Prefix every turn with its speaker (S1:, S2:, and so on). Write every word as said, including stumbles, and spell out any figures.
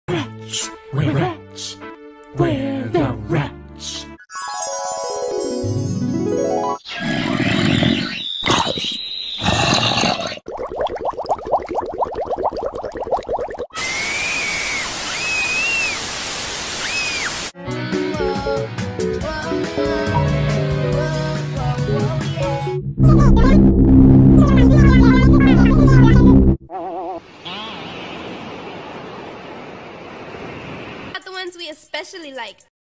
S1: Wretch, we're wretch, we're the wretch.
S2: The ones we especially like.